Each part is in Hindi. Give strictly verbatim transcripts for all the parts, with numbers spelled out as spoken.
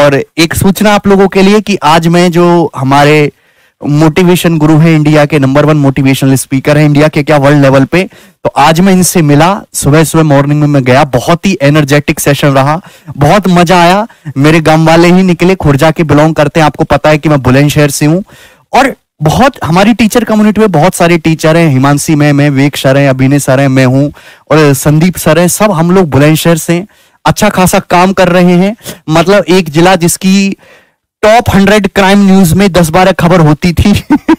और एक सूचना आप लोगों के लिए कि आज मैं जो हमारे मोटिवेशन गुरु है, इंडिया के नंबर वन मोटिवेशनल स्पीकर है इंडिया के क्या वर्ल्ड लेवल पे, तो आज मैं इनसे मिला। सुबह सुबह मॉर्निंग में मैं गया, बहुत ही एनर्जेटिक सेशन रहा, बहुत मजा आया। मेरे गांव वाले ही निकले, खुर्जा के बिलोंग करते हैं, आपको पता है कि मैं बुलंदशहर से हूँ। और बहुत हमारी टीचर कम्युनिटी में बहुत सारे टीचर हैं, हिमांशी मैम मैं, विवेक सर हैं, अभिनय सर हैं, मैं हूँ और संदीप सर हैं, सब हम लोग बुलंदशहर से अच्छा खासा काम कर रहे हैं। मतलब एक जिला जिसकी टॉप हंड्रेड क्राइम न्यूज में दस बारह खबर होती थी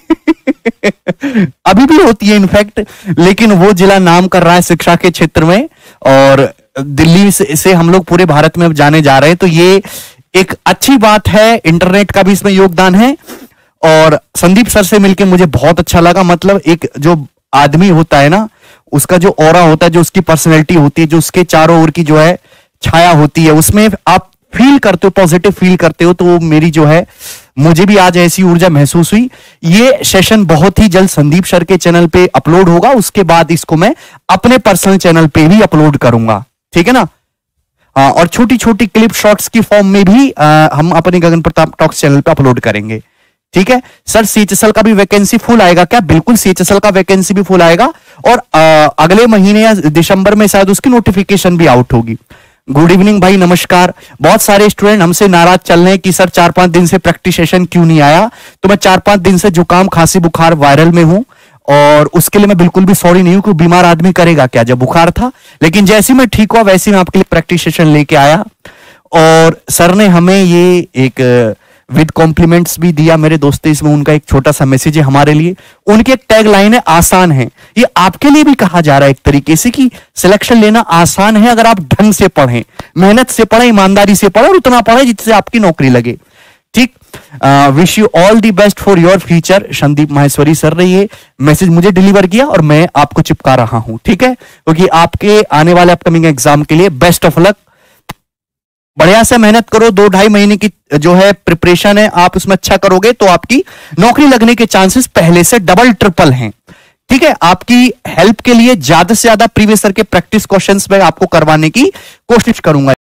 अभी भी होती है इनफैक्ट, लेकिन वो जिला नाम कर रहा है शिक्षा के क्षेत्र में, और दिल्ली से, से हम लोग पूरे भारत में अब जाने जा रहे हैं। तो ये एक अच्छी बात है, इंटरनेट का भी इसमें योगदान है। और संदीप सर से मिलकर मुझे बहुत अच्छा लगा। मतलब एक जो आदमी होता है ना, उसका जो ऑरा होता है, जो उसकी पर्सनैलिटी होती है, जो उसके चारों ओर की जो है छाया होती है, उसमें आप फील करते हो, पॉजिटिव फील करते हो। तो मेरी जो है, मुझे भी आज ऐसी ऊर्जा महसूस हुई। ये सेशन बहुत ही जल्द संदीप सर के चैनल पे अपलोड होगा, उसके बाद इसको मैं अपने पर्सनल चैनल पे भी अपलोड करूंगा, ठीक है ना। आ, और छोटी छोटी क्लिप शॉर्ट्स की फॉर्म में भी आ, हम अपने गगन प्रताप टॉक्स चैनल पे अपलोड करेंगे, ठीक है। सर सीएचएसएल का भी वैकेंसी फुल आएगा क्या? बिल्कुल, सीएचएसएल का वैकेंसी भी फुल आएगा और आ, अगले महीने या दिसंबर में शायद उसकी नोटिफिकेशन भी आउट होगी। गुड इवनिंग भाई, नमस्कार। बहुत सारे स्टूडेंट हमसे नाराज चल रहे हैं कि सर चार पांच दिन से प्रैक्टिस सेशन क्यों नहीं आया। तो मैं चार पांच दिन से जुकाम खांसी बुखार वायरल में हूं और उसके लिए मैं बिल्कुल भी सॉरी नहीं हूं, क्योंकि बीमार आदमी करेगा क्या, जब बुखार था। लेकिन जैसे मैं ठीक हुआ वैसे मैं आपके लिए प्रैक्टिस सेशन लेके आया। और सर ने हमें ये एक विद कॉम्प्लीमेंट्स भी दिया मेरे दोस्त, इसमें उनका एक छोटा सा मैसेज है हमारे लिए। उनकी एक टैग लाइन है, आसान है। ये आपके लिए भी कहा जा रहा है एक तरीके से कि सिलेक्शन लेना आसान है अगर आप ढंग से पढ़ें, मेहनत से पढ़ें, ईमानदारी से पढ़ें और उतना पढ़ें जिससे आपकी नौकरी लगे, ठीक। Wish you all the best for your future. Sandeep Maheshwari sir ने ये मैसेज मुझे डिलीवर किया और मैं आपको चिपका रहा हूं, ठीक है, क्योंकि आपके आने वाले अपकमिंग एग्जाम के लिए बेस्ट ऑफ लक। बढ़िया से मेहनत करो, दो ढाई महीने की जो है प्रिपरेशन है, आप उसमें अच्छा करोगे तो आपकी नौकरी लगने के चांसेस पहले से डबल ट्रिपल हैं, ठीक है। आपकी हेल्प के लिए ज्यादा से ज्यादा प्रीवियस ईयर के प्रैक्टिस क्वेश्चंस में आपको करवाने की कोशिश करूंगा।